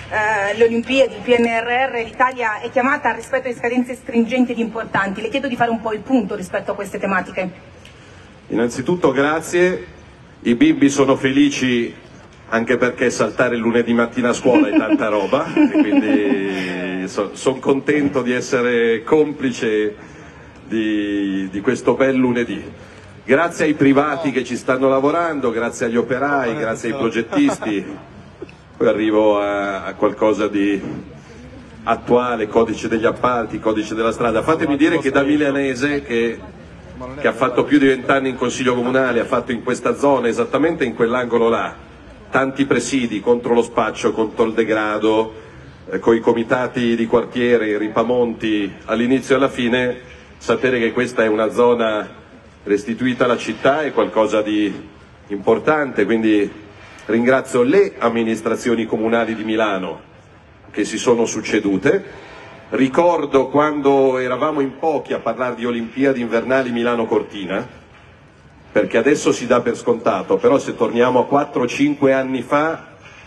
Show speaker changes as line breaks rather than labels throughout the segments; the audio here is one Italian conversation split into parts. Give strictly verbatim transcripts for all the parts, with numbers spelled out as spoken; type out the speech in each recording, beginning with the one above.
eh, le Olimpiadi, il P N R R, l'Italia è chiamata al rispetto di scadenze stringenti ed importanti. Le chiedo di fare un po' il punto rispetto a queste tematiche.
Innanzitutto grazie, i bimbi sono felici anche perché saltare il lunedì mattina a scuola è tanta roba, e quindi so, sono contento di essere complice di, di questo bel lunedì. Grazie ai privati che ci stanno lavorando, grazie agli operai, grazie ai progettisti. Poi arrivo a, a qualcosa di attuale, codice degli appalti, codice della strada. Fatemi dire che da milanese, che, che ha fatto più di vent'anni in Consiglio Comunale, ha fatto in questa zona, esattamente in quell'angolo là, tanti presidi contro lo spaccio, contro il degrado, eh, con i comitati di quartiere, i ripamonti all'inizio e alla fine, sapere che questa è una zona restituita alla città è qualcosa di importante, quindi ringrazio le amministrazioni comunali di Milano che si sono succedute. Ricordo quando eravamo in pochi a parlare di Olimpiadi invernali Milano-Cortina, perché adesso si dà per scontato, però se torniamo a quattro cinque anni fa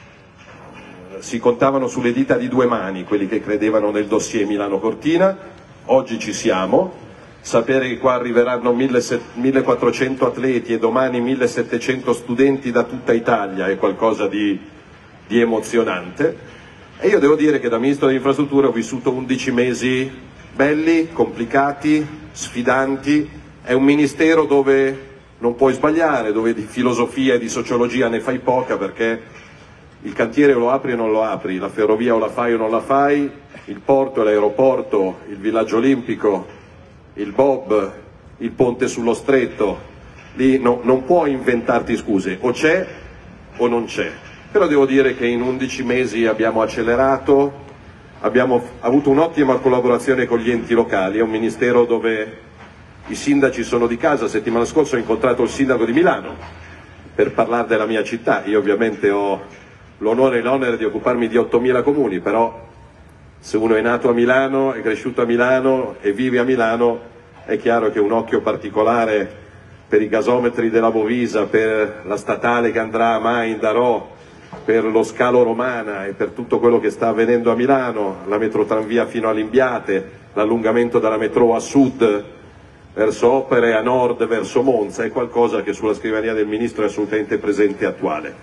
si contavano sulle dita di due mani quelli che credevano nel dossier Milano-Cortina. Oggi ci siamo. Sapere che qua arriveranno millequattrocento atleti e domani millesettecento studenti da tutta Italia è qualcosa di, di emozionante. E io devo dire che da Ministro delle Infrastrutture ho vissuto undici mesi belli, complicati, sfidanti. È un ministero dove non puoi sbagliare, dove di filosofia e di sociologia ne fai poca, perché il cantiere o lo apri o non lo apri, la ferrovia o la fai o non la fai, il porto e l'aeroporto, il villaggio olimpico, il Bob, il ponte sullo stretto, lì no, non puoi inventarti scuse, o c'è o non c'è. Però devo dire che in undici mesi abbiamo accelerato, abbiamo avuto un'ottima collaborazione con gli enti locali, è un ministero dove i sindaci sono di casa. Settimana scorsa ho incontrato il sindaco di Milano per parlare della mia città. Io ovviamente ho l'onore e l'onere di occuparmi di ottomila comuni, però se uno è nato a Milano, è cresciuto a Milano e vive a Milano, è chiaro che un occhio particolare per i gasometri della Bovisa, per la statale che andrà a Main, Darò, per lo scalo Romana e per tutto quello che sta avvenendo a Milano, la metrotranvia fino a Limbiate, l'allungamento della metro a sud verso Opere, a nord verso Monza, è qualcosa che sulla scrivania del Ministro è assolutamente presente e attuale.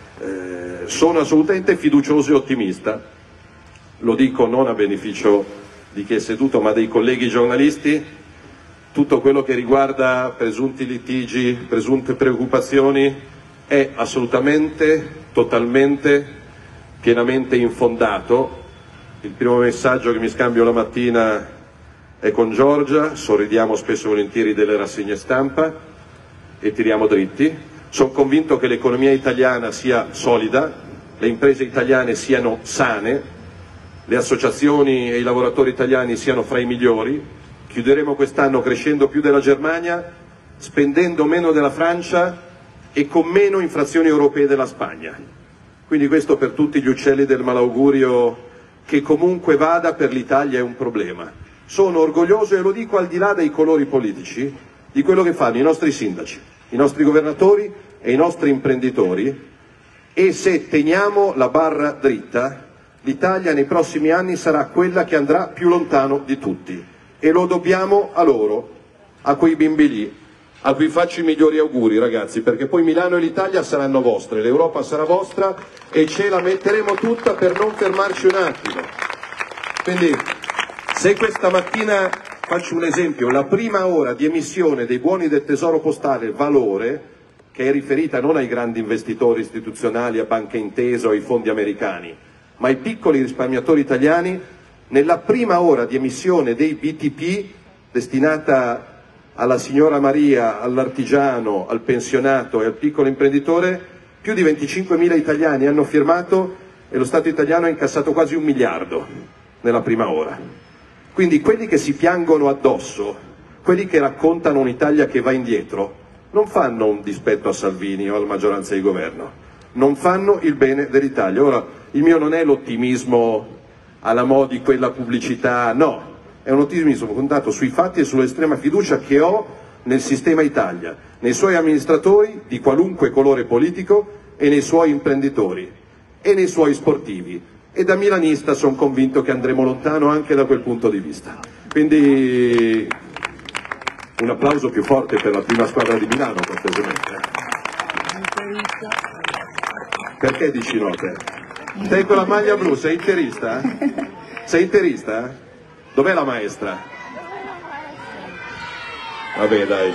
Eh, sono assolutamente fiducioso e ottimista. Lo dico non a beneficio di chi è seduto, ma dei colleghi giornalisti. Tutto quello che riguarda presunti litigi, presunte preoccupazioni è assolutamente, totalmente, pienamente infondato. Il primo messaggio che mi scambio la mattina è con Giorgia, sorridiamo spesso e volentieri delle rassegne stampa e tiriamo dritti. Sono convinto che l'economia italiana sia solida, le imprese italiane siano sane, le associazioni e i lavoratori italiani siano fra i migliori. Chiuderemo quest'anno crescendo più della Germania, spendendo meno della Francia e con meno infrazioni europee della Spagna. Quindi questo per tutti gli uccelli del malaugurio, che comunque vada per l'Italia è un problema. Sono orgoglioso, e lo dico al di là dei colori politici, di quello che fanno i nostri sindaci, i nostri governatori e i nostri imprenditori, e se teniamo la barra dritta l'Italia nei prossimi anni sarà quella che andrà più lontano di tutti, e lo dobbiamo a loro, a quei bimbi lì, a cui faccio i migliori auguri, ragazzi, perché poi Milano e l'Italia saranno vostre, l'Europa sarà vostra e ce la metteremo tutta per non fermarci un attimo. Quindi se questa mattina, faccio un esempio, la prima ora di emissione dei buoni del Tesoro Postale Valore, che è riferita non ai grandi investitori istituzionali, a Banca Intesa o ai fondi americani, ma ai piccoli risparmiatori italiani, nella prima ora di emissione dei B T P destinata alla signora Maria, all'artigiano, al pensionato e al piccolo imprenditore, più di venticinquemila italiani hanno firmato e lo Stato italiano ha incassato quasi un miliardo nella prima ora. Quindi quelli che si piangono addosso, quelli che raccontano un'Italia che va indietro, non fanno un dispetto a Salvini o alla maggioranza di governo, non fanno il bene dell'Italia. Ora, il mio non è l'ottimismo alla mo' di quella pubblicità, no, è un ottimismo fondato sui fatti e sull'estrema fiducia che ho nel sistema Italia, nei suoi amministratori di qualunque colore politico e nei suoi imprenditori e nei suoi sportivi e da milanista sono convinto che andremo lontano anche da quel punto di vista. Quindi un applauso più forte per la prima squadra di Milano, cortesemente. Perché dici no te? Sei con la maglia blu, sei interista? Sei interista? Dov'è la maestra? Vabbè dai.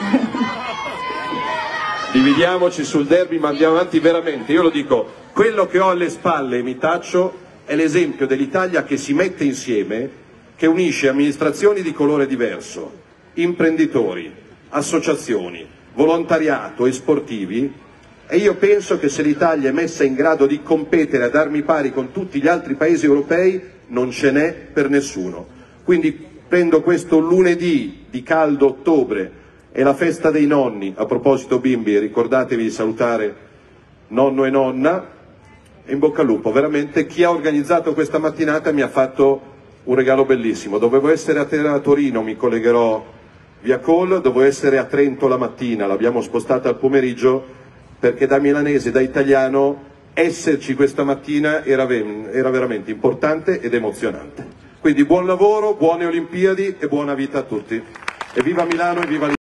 Dividiamoci sul derby, ma andiamo avanti veramente. Io lo dico, quello che ho alle spalle e mi taccio è l'esempio dell'Italia che si mette insieme, che unisce amministrazioni di colore diverso, imprenditori, associazioni, volontariato e sportivi, e io penso che se l'Italia è messa in grado di competere ad armi pari con tutti gli altri paesi europei, non ce n'è per nessuno. Quindi prendo questo lunedì di caldo ottobre e la festa dei nonni, a proposito bimbi, ricordatevi di salutare nonno e nonna, e in bocca al lupo, veramente chi ha organizzato questa mattinata mi ha fatto un regalo bellissimo. Dovevo essere a Torino, mi collegherò via call, dovevo essere a Trento la mattina, l'abbiamo spostata al pomeriggio perché da milanese, da italiano, esserci questa mattina era, era veramente importante ed emozionante. Quindi buon lavoro, buone Olimpiadi e buona vita a tutti. E viva Milano e viva l'Italia!